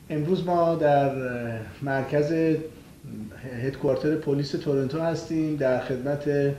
امروز ما در مرکز هدکوارتر پلیس تورنتو هستیم در خدمت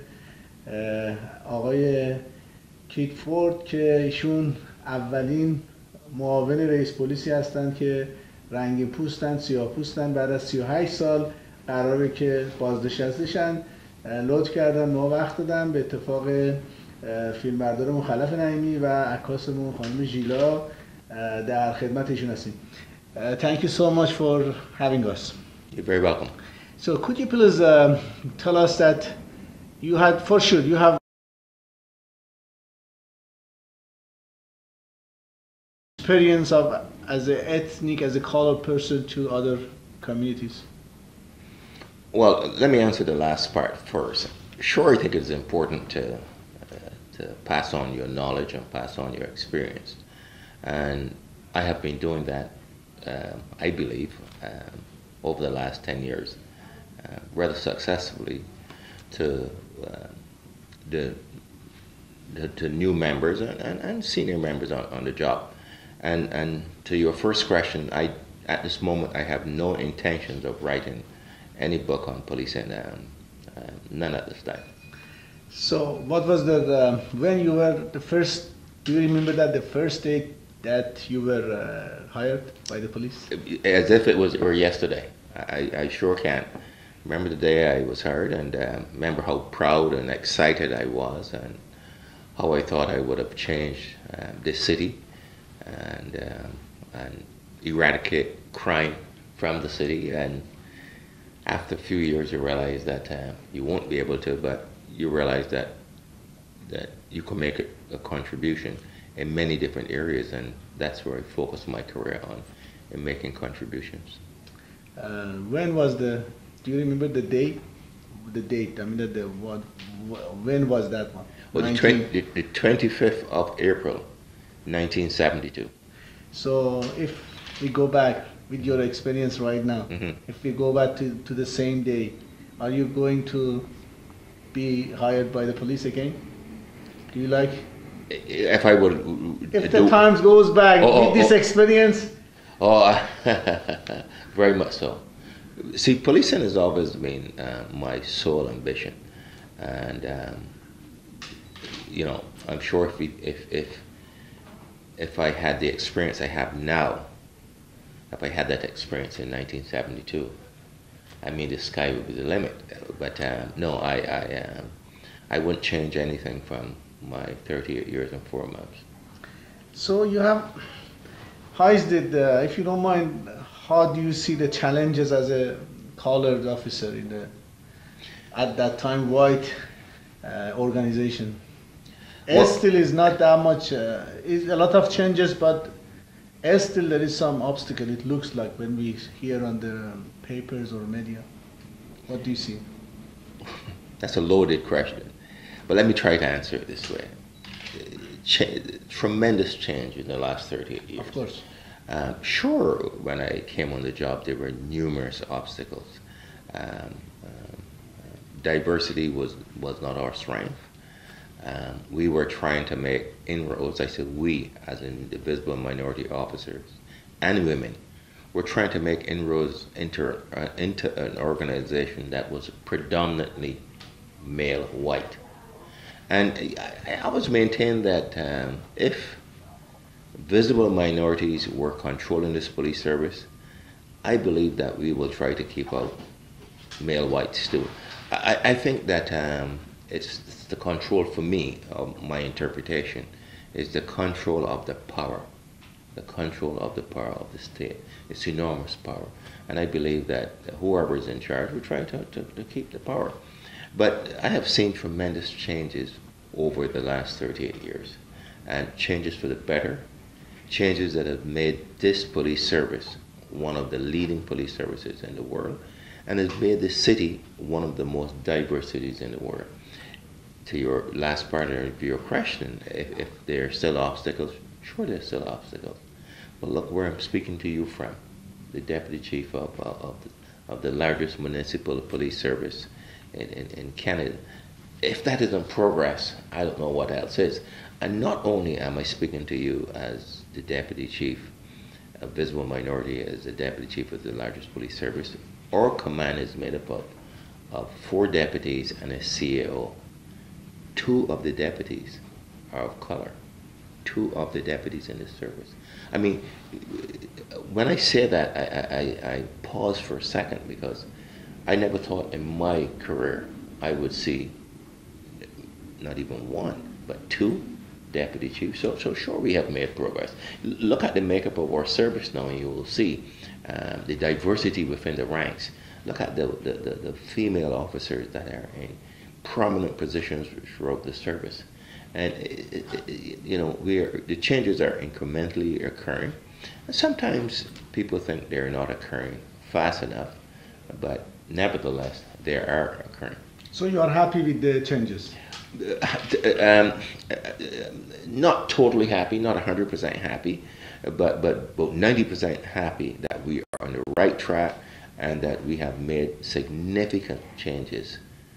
آقای کیت فورد که ایشون اولین معاون رئیس پلیسی هستند که رنگین پوستن، سیاه پوستن. بعد از 38 سال قراره که بازنشسته لطف کردن ما وقت دادن. به اتفاق فیلمبردار مخلف نعیمی و عکاسمون خانم ژیلا در خدمت ایشون هستیم. Thank you so much for having us. You're very welcome. So could you please tell us that you had, for sure, you have experience of as an ethnic, as a colored person to other communities? Well, let me answer the last part first. Sure, I think it's important to pass on your knowledge and pass on your experience. And I have been doing that, I believe, over the last 10 years, rather successfully to new members and senior members on the job. And to your first question, at this moment I have no intentions of writing any book on policing, none at this time. So what was when you were the first, do you remember that the first day that you were hired by the police? As if it was yesterday. I sure can. Remember the day I was hired, and remember how proud and excited I was, and how I thought I would have changed this city and eradicate crime from the city. And after a few years, you realize that you won't be able to, but you realize that you can make a contribution in many different areas, and that's where I focused my career on, in making contributions. When was do you remember the date? The date, I mean, when was that one? Well, the 25th of April, 1972. So if we go back with your experience right now, if we go back to the same day, are you going to be hired by the police again? Do you like? If I would. If the time goes back with this experience? Very much so. See, policing has always been my sole ambition, and you know, I'm sure if I had the experience I have now, if I had that experience in 1972, I mean, the sky would be the limit. But no, I wouldn't change anything from my 38 years and 4 months. So you have, how is it, if you don't mind, how do you see the challenges as a colored officer in at that time, white organization? Well, still is not that much, is a lot of changes, but still there is some obstacle, it looks like, when we hear on the papers or media. What do you see? That's a loaded question, but let me try to answer it this way. Tremendous change in the last 38 years. Of course. Sure, when I came on the job, there were numerous obstacles. Diversity was not our strength. We were trying to make inroads. I said we, as in the visible minority officers and women, were trying to make inroads into an organization that was predominantly male white. And I always maintained that if visible minorities were controlling this police service, I believe that we will try to keep out male whites too. I think that it's the control, for me, of my interpretation, is the control of the power. The control of the power of the state. It's enormous power. And I believe that whoever is in charge will try to keep the power. But I have seen tremendous changes over the last 38 years. And changes for the better. Changes that have made this police service one of the leading police services in the world. And has made the city one of the most diverse cities in the world. To your last part of your question, if there are still obstacles, sure there's still obstacles. But look where I'm speaking to you from, the deputy chief of the largest municipal police service in Canada. If that isn't progress, I don't know what else is. And not only am I speaking to you as the deputy chief a visible minority as the deputy chief of the largest police service. Our command is made up of 4 deputies and a CAO. 2 of the deputies are of color. 2 of the deputies in the service. I mean, when I say that, I pause for a second, because I never thought in my career I would see not even 1, but 2 deputy chiefs. So sure, we have made progress. Look at the makeup of our service now, and you will see the diversity within the ranks. Look at the female officers that are in prominent positions throughout the service. And you know, the changes are incrementally occurring. And sometimes people think they're not occurring fast enough, but nevertheless, they are occurring. So you are happy with the changes? Not totally happy, not 100% happy, but 90% happy that we are on the right track and that we have made significant changes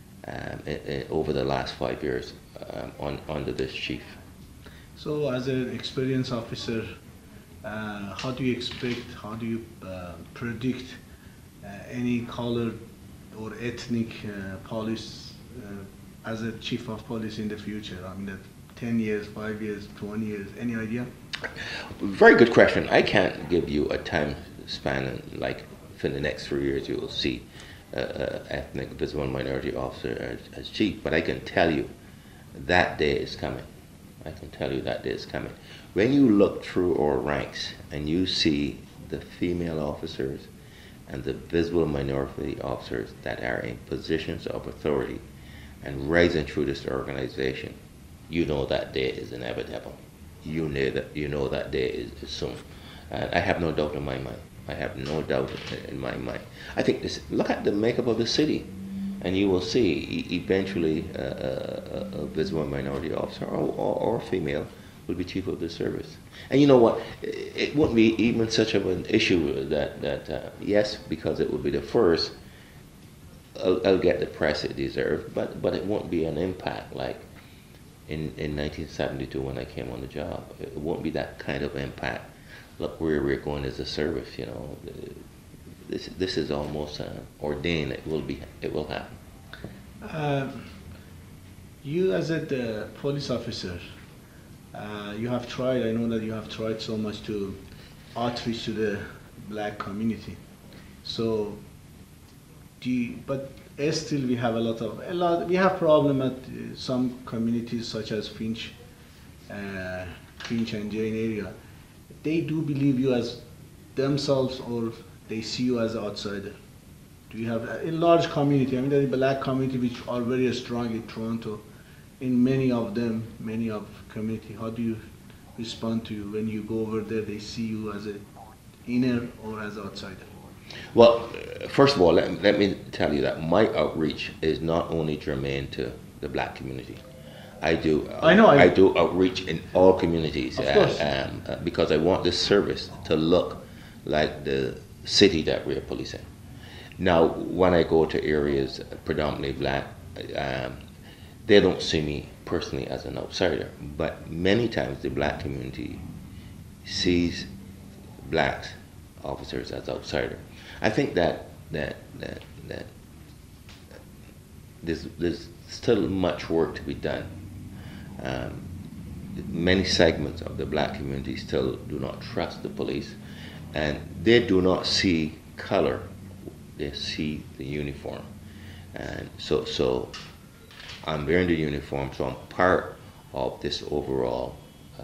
over the last 5 years under this chief. So as an experienced officer, how do you expect, how do you predict any colored or ethnic police as a chief of police in the future? I mean, that 10 years, 5 years, 20 years, any idea? Very good question. I can't give you a time span, like for the next 3 years you will see ethnic visible minority officer as chief, but I can tell you that day is coming. I can tell you that day is coming. When you look through our ranks and you see the female officers and the visible minority officers that are in positions of authority and rising through this organization, you know that day is inevitable. You know that day is soon. I have no doubt in my mind. I have no doubt in my mind. I think this. Look at the makeup of the city, and you will see eventually a visible minority officer or female will be chief of the service. And you know what? It wouldn't be even such of an issue that yes, because it would be the first. I'll get the press it deserves, but it won't be an impact like in 1972 when I came on the job. It won't be that kind of impact. Look where we're going as a service. You know, this is almost ordained. It will happen. You as a police officer, you have tried. I know that you have tried so much to outreach to the black community. So, but still we have a lot. We have problem at some communities such as Finch and Jane area. They do believe you as themselves, or they see you as an outsider. Do you have a large community? I mean, the black community which are very strong in Toronto. In many of community, how do you respond to you when you go over there? They see you as an inner or as an outsider. Well, first of all, let me tell you that my outreach is not only germane to the black community. I do outreach in all communities, because I want this service to look like the city that we're policing. Now, when I go to areas predominantly black, they don't see me personally as an outsider, but many times the black community sees black officers as outsiders. I think that there's still much work to be done. Many segments of the black community still do not trust the police, and they do not see color, they see the uniform. And so I'm wearing the uniform, so I'm part of this overall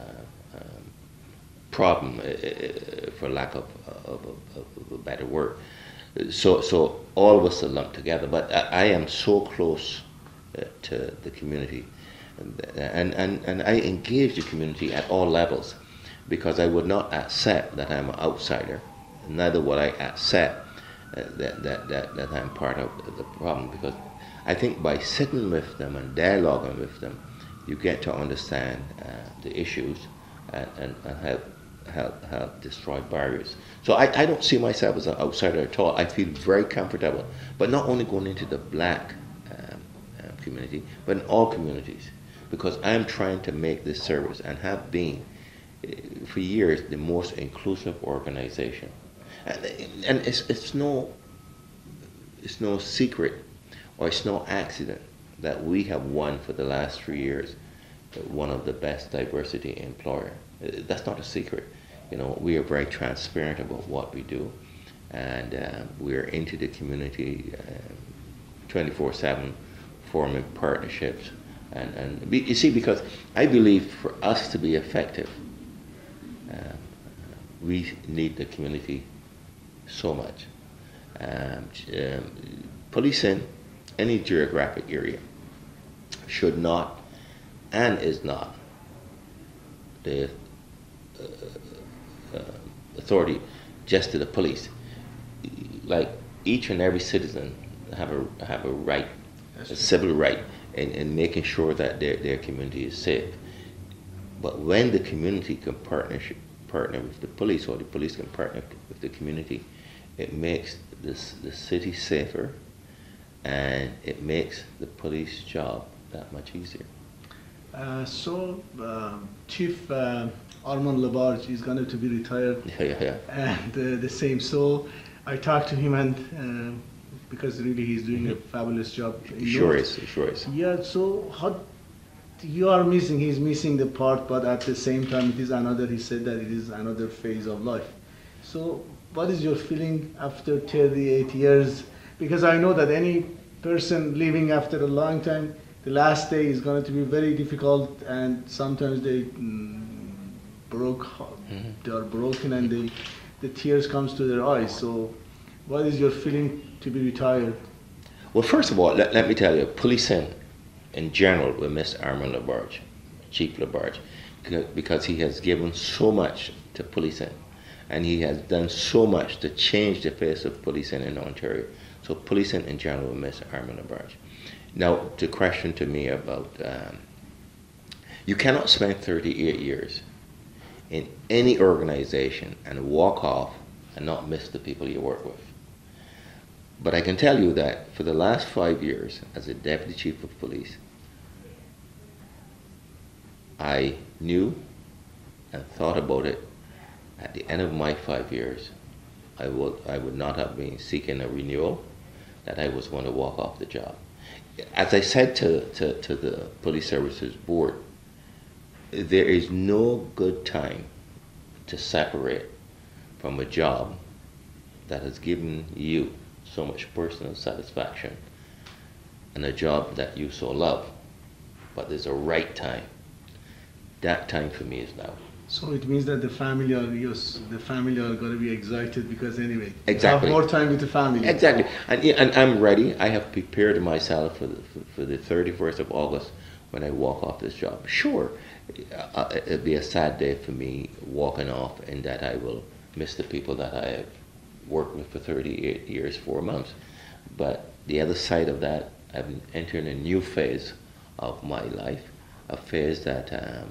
problem, for lack of a better word. So all of us are lumped together, but I am so close to the community, and I engage the community at all levels, because I would not accept that I'm an outsider, neither would I accept that I'm part of the problem, because I think by sitting with them and dialoguing with them, you get to understand the issues and help destroy barriers. So I don't see myself as an outsider at all. I feel very comfortable, but not only going into the black community, but in all communities, because I'm trying to make this service, and have been for years, the most inclusive organization. And it's no secret or it's no accident that we have won for the last 3 years one of the best diversity employer. That's not a secret. You know, we are very transparent about what we do, and we're into the community 24/7, forming partnerships. And you see, because I believe for us to be effective, we need the community so much. Policing any geographic area should not and is not the authority just to the police. Like each and every citizen have a right, a civil right, in making sure that their community is safe. But when the community can partner with the police, or the police can partner with the community, it makes the city safer, and it makes the police job that much easier. Chief Armand Labarge is going to be retired. Yeah. And the same. So I talked to him, and because really he's doing a fabulous job. Sure is. Yeah. So how he's missing the part, but at the same time it is another. He said that it is another phase of life. So what is your feeling after 38 years? Because I know that any person living after a long time, the last day is going to be very difficult, and sometimes they they are broken, and the tears comes to their eyes. So what is your feeling to be retired? Well, first of all, let me tell you, policing in general will miss Armand Labarge, Chief Labarge, because he has given so much to policing, and he has done so much to change the face of policing in Ontario. So policing in general will miss Armand Labarge. Now, the question to me about, you cannot spend 38 years in any organization and walk off and not miss the people you work with. But I can tell you that for the last 5 years, as a Deputy Chief of Police, I knew and thought about it. At the end of my 5 years, I would not have been seeking a renewal, that I was going to walk off the job. As I said to the Police Services Board, there is no good time to separate from a job that has given you so much personal satisfaction and a job that you so love. But there's a right time. That time for me is now. So it means that the family are going to be excited, because anyway, exactly, have more time with the family. Exactly, and I'm ready. I have prepared myself for the 31st of August when I walk off this job. Sure, it'll be a sad day for me walking off, in that I will miss the people that I have worked with for 38 years, 4 months. But the other side of that, I'm entering a new phase of my life, a phase that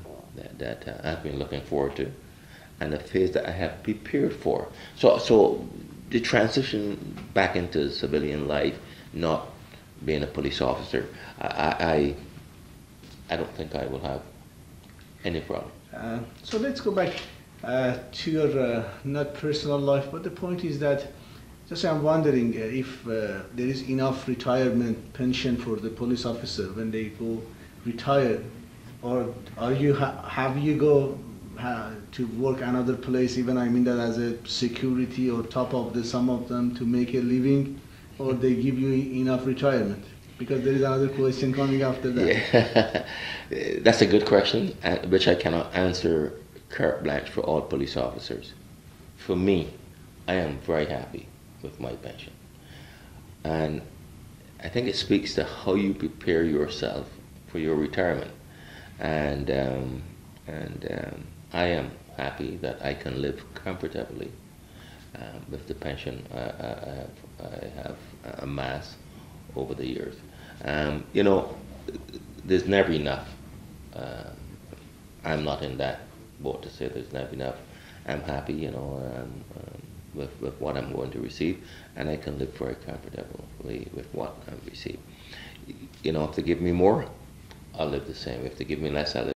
I've been looking forward to, and a phase that I have prepared for. So the transition back into civilian life, not being a police officer, I don't think I will have any problem. So let's go back to your not personal life, but the point is that just I'm wondering if there is enough retirement pension for the police officer when they go retire. Or have you go to work another place, even I mean that as a security or top of some of them, to make a living, or they give you enough retirement? Because there is another question coming after that. Yeah. That's a good question, which I cannot answer carte blanche for all police officers. For me, I am very happy with my pension. And I think it speaks to how you prepare yourself for your retirement. And I am happy that I can live comfortably with the pension I have amassed over the years. You know, there's never enough. I'm not in that boat to say there's never enough. I'm happy, you know, with what I'm going to receive, and I can live very comfortably with what I receive. You know, if they give me more, I'll live the same. If they give me less, I'll live